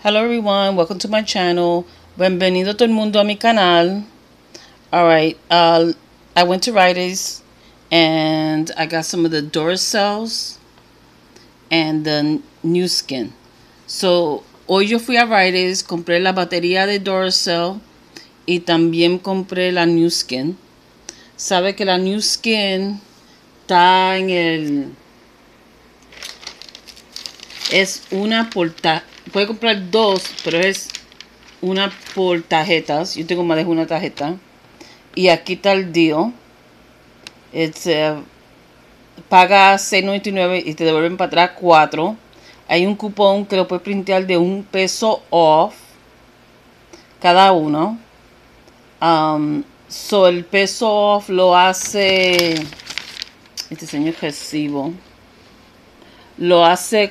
Hello everyone, welcome to my channel. Bienvenido todo el mundo a mi canal. Alright, I went to Rite Aid and I got some of the Duracells and the New Skin. So, hoy yo fui a Rite Aid, compré la batería de Duracell y también compré la New Skin. Sabe que la New Skin está en el... Es una puede comprar dos, pero es una por tarjetas. Yo tengo más de una tarjeta. Y aquí está el deal. Paga $6.99 y te devuelven para atrás 4. Hay un cupón que lo puedes printear de $1 off cada uno. El peso off lo hace este señor recibo. Lo hace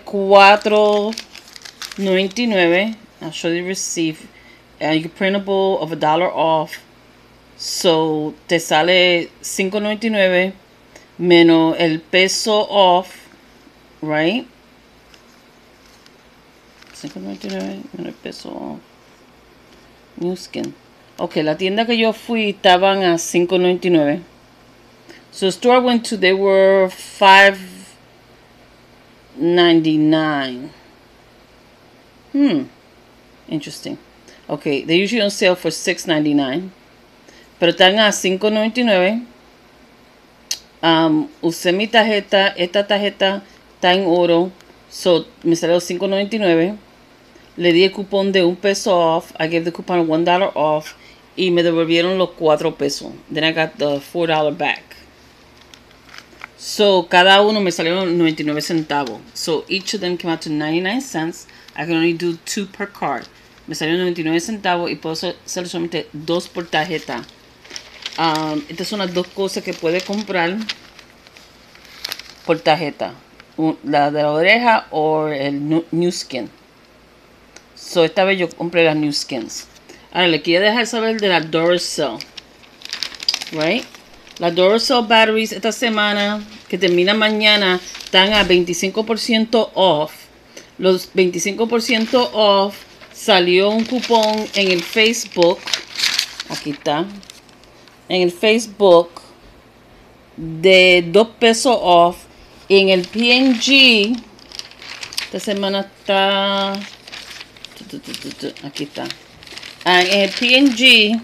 $4.99. I'll show you the receipt. You printable of $1 off. So te sale $5.99 menos el peso off, right? $5.99 menos el peso off. New Skin. Ok, la tienda que yo fui estaban a $5.99. So the store I went to, they were $5.99. Interesting. Okay, they usually on sale for $6.99. Pero están a $5.99. Usé mi tarjeta. Esta tarjeta está en oro. So, me salió $5.99. Le di el cupón de $1 off. I gave the coupon of $1 off. Y me devolvieron los 4 pesos. Then I got the $4 back. So, cada uno me salieron 99 centavos. So, each of them came out to 99 cents. I can only do 2 per card. Me salieron 99 centavos y puedo hacer solamente 2 por tarjeta. Estas son las dos cosas que puede comprar por tarjeta. La de la oreja o el New Skin. So, esta vez yo compré las New Skins. Ahora, le quiero dejar saber de la Duracell. Right? Las Duracell batteries esta semana, que termina mañana, están a 25% off. Los 25% off salió un cupón en el Facebook. Aquí está. En el Facebook de $2 off. En el P&G esta semana está... Aquí está. En el P&G,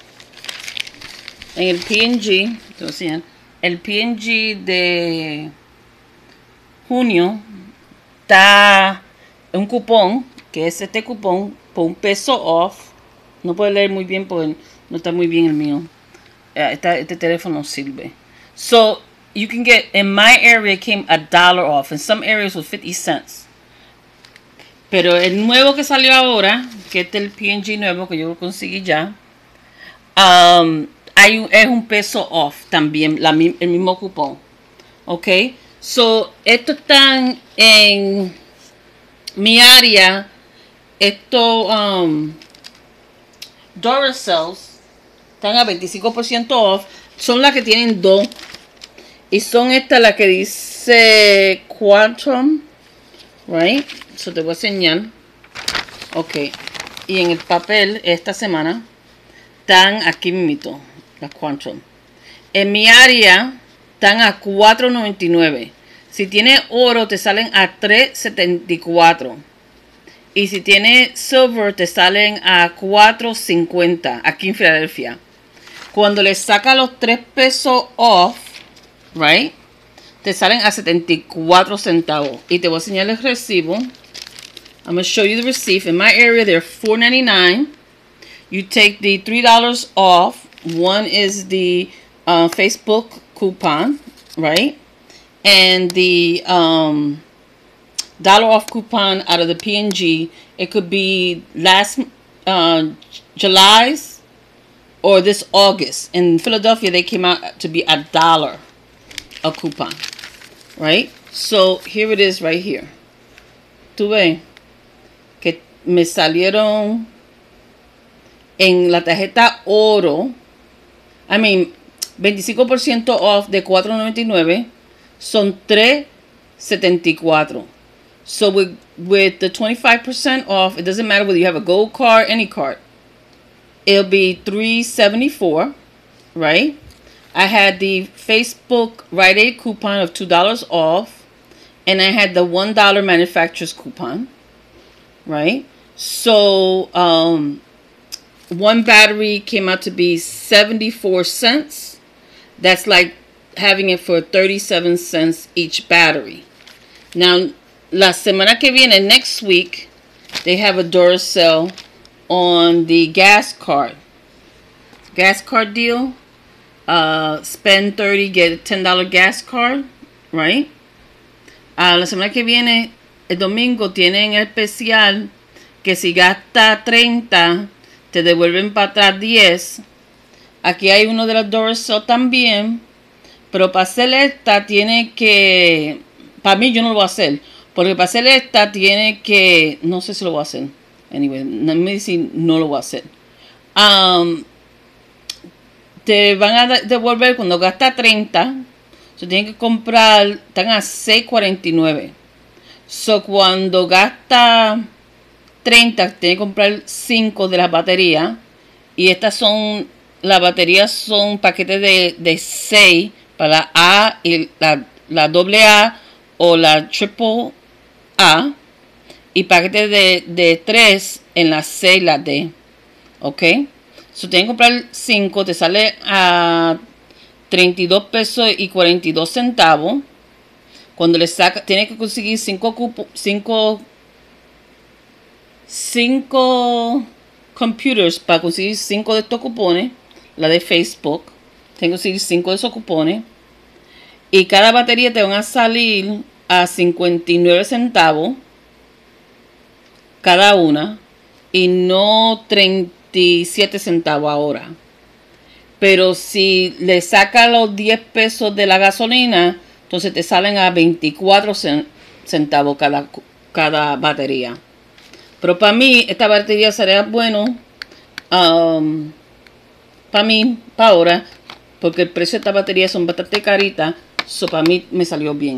el P&G de junio está un cupón, que es este cupón, por $1 off. No puedo leer muy bien porque no está muy bien el mío. Este teléfono sirve. So, you can get, in my area, it came $1 off. In some areas was 50 cents. Pero el nuevo que salió ahora, que este es el P&G nuevo, que yo lo conseguí ya, es $1 off también, el mismo cupón. Ok, so, estos están en mi área, Duracells, están a 25% off, son las que tienen 2, y son estas las que dice Quantum, right? So te voy a enseñar. Ok, y en el papel esta semana están aquí mismo, las Quantum. En mi área están a $4.99. Si tiene oro te salen a $3.74. Y si tiene silver te salen a $4.50 aquí en Filadelfia. Cuando le saca los $3 off, right, te salen a 74 centavos. Y te voy a enseñar el recibo. I'm going to show you the receipt. In my area, they're $4.99. You take the $3 off. One is the Facebook coupon, right? And the $1 off coupon out of the P&G. It could be last July's or this August. In Philadelphia, they came out to be $1 a coupon, right? So here it is right here. Tú ves que me salieron en la tarjeta oro. 25% off de $4.99 son $3.74. So with the 25% off, it doesn't matter whether you have a gold card, any card, it'll be $3.74, right? I had the Facebook Rite Aid coupon of $2 off, and I had the $1 manufacturer's coupon, right? So one battery came out to be 74 cents. That's like having it for 37 cents each battery. Now, la semana que viene, next week, they have a Duracell on the gas card deal. Spend 30, get a $10 gas card, right? La semana que viene, el domingo, tienen especial que si gasta 30, te devuelven para atrás 10. Aquí hay uno de los Duracell también, pero para hacer esta tiene que, para mí yo no lo voy a hacer, porque para hacer esta tiene que, no sé si lo voy a hacer. Anyway, no me dicen no lo voy a hacer. Te van a devolver cuando gasta 30. So tienen que comprar, están a $6.49. So cuando gasta 30, tiene que comprar 5 de las baterías. Y estas son, las baterías son paquetes de 6 para la A y la doble A o la triple A. Y paquetes de 3 en la C y la D. Ok. So tienen que comprar 5. Te sale a 32 pesos y 42 centavos. Cuando le saca, tiene que conseguir 5 computers para conseguir 5 de estos cupones. La de Facebook. Tiene que conseguir 5 de esos cupones. Y cada batería te van a salir a 59 centavos. Cada una. Y no 37 centavos ahora. Pero si le saca los 10 pesos de la gasolina, entonces te salen a 24 centavos cada batería. Pero para mí, esta batería sería bueno. Para mí, para ahora. Porque el precio de esta batería son bastante caritas. So para mí me salió bien.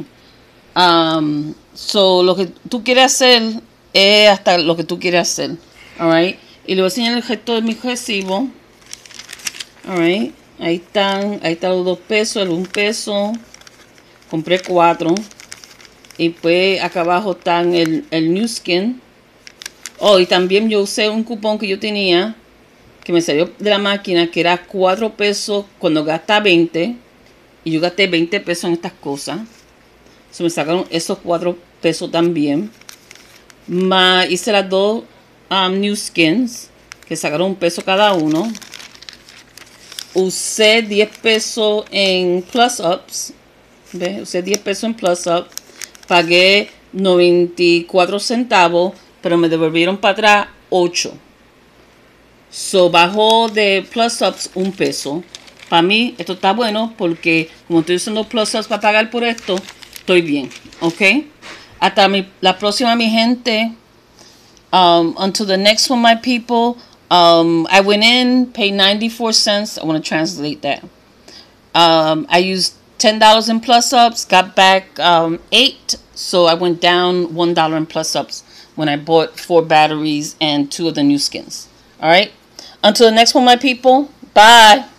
So lo que tú quieres hacer es hasta lo que tú quieres hacer. Alright. Y le voy a enseñar el resto de mi recibo. Alright. Ahí están los 2 pesos, el 1 peso. Compré 4. Y pues acá abajo están el New Skin. Oh, y también yo usé un cupón que yo tenía, que me salió de la máquina, que era 4 pesos cuando gasta 20. Y yo gasté 20 pesos en estas cosas. Se me sacaron esos 4 pesos también. Más hice las 2 New Skins, que sacaron 1 peso cada uno. Usé 10 pesos en Plus Ups. ¿Ves? Usé 10 pesos en Plus Ups. Pagué 94 centavos, pero me devolvieron para atrás 8. So bajó de Plus Ups 1 peso. Para mí esto está bueno porque como estoy usando Plus Ups para pagar por esto, estoy bien. ¿Ok? Hasta la próxima, mi gente. Until the next one, my people. I went in, paid 94 cents. I want to translate that. I used $10 in Plus Ups, got back 8. So I went down $1 in Plus Ups when I bought 4 batteries and 2 of the New Skins. All right. Until the next one, my people. Bye.